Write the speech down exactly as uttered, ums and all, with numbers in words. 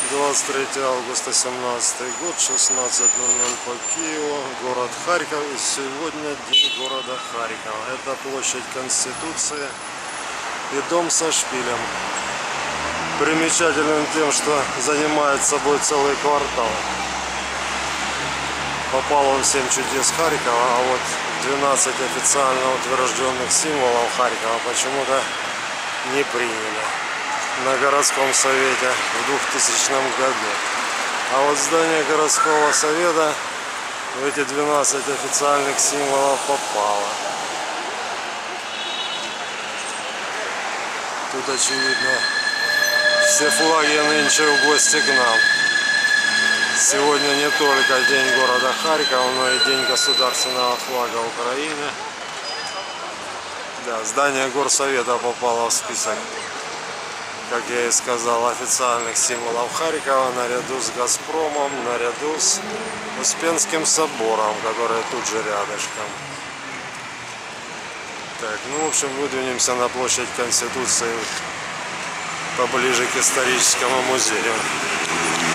двадцать третье августа семнадцатый год, шестнадцать ноль ноль по Киеву, город Харьков. И сегодня день города Харькова. Это площадь Конституции и дом со шпилем. Примечателен тем, что занимает собой целый квартал. Попал он в семь чудес Харькова, а вот двенадцать официально утвержденных символов Харькова почему-то не приняли на городском совете в двухтысячном году. А вот здание городского совета в эти двенадцать официальных символов попало. Тут очевидно все флаги нынче в гости к нам. Сегодня не только день города Харькова, но и день государственного флага Украины. Да, здание горсовета попало в список, как я и сказал, официальных символов Харькова, наряду с Газпромом, наряду с Успенским собором, который тут же рядышком. Так, ну в общем, выдвинемся на площадь Конституции поближе к историческому музею.